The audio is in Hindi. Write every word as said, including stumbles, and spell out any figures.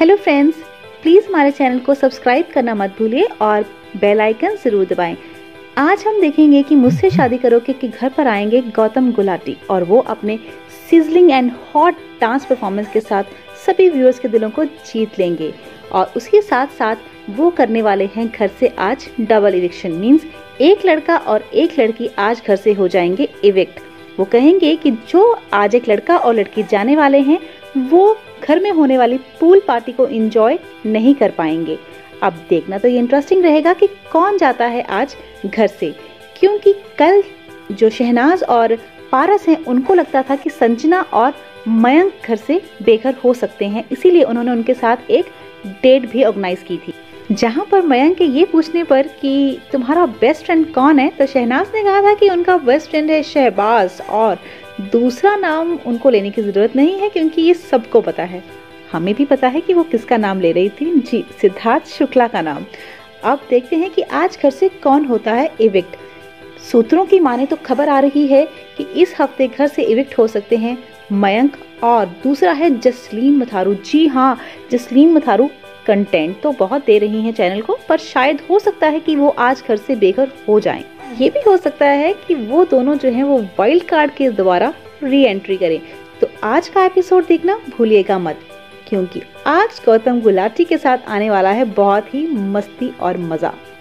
हेलो फ्रेंड्स, प्लीज़ हमारे चैनल को सब्सक्राइब करना मत भूलिए और बेल आइकन ज़रूर दबाएं। आज हम देखेंगे कि मुझसे शादी करोगे के घर पर आएंगे गौतम गुलाटी और वो अपने sizzling and hot dance performance के साथ सभी व्यूअर्स के दिलों को जीत लेंगे। और उसके साथ साथ वो करने वाले हैं घर से आज डबल इविक्शन, मीन्स एक लड़का और एक लड़की आज घर से हो जाएंगे इविक्ट। वो कहेंगे कि जो आज एक लड़का और लड़की जाने वाले हैं वो घर में होने वाली पूल पार्टी को एंजॉय नहीं कर पाएंगे। अब देखना तो ये इंटरेस्टिंग रहेगा कि कौन जाता है आज घर से, क्योंकि कल जो शहनाज और पारस हैं उनको लगता था कि संजना और मयंक घर से बेघर हो सकते हैं, इसीलिए उन्होंने उनके साथ एक डेट भी ऑर्गेनाइज की थी। जहां पर मयंक के ये पूछने पर कि तुम्हारा बेस्ट फ्रेंड कौन है, तो शहनाज ने कहा था कि उनका बेस्ट फ्रेंड है शहबाज और दूसरा नाम उनको लेने की जरूरत नहीं है क्योंकि ये सबको पता है। हमें भी पता है कि वो किसका नाम ले रही थी, जी सिद्धार्थ शुक्ला का नाम। अब देखते हैं कि आज घर से कौन होता है इविक्ट। सूत्रों की माने तो खबर आ रही है कि इस हफ्ते घर से इविक्ट हो सकते हैं मयंक और दूसरा है जसलीन मथारू। जी हाँ, जसलीन मथारू कंटेंट तो बहुत दे रही हैं चैनल को, पर शायद हो सकता है कि वो आज घर से बेघर हो जाएं। ये भी हो सकता है कि वो दोनों जो हैं वो वाइल्ड कार्ड के द्वारा री एंट्री करें। तो आज का एपिसोड देखना भूलिएगा मत, क्योंकि आज गौतम गुलाटी के साथ आने वाला है बहुत ही मस्ती और मजा।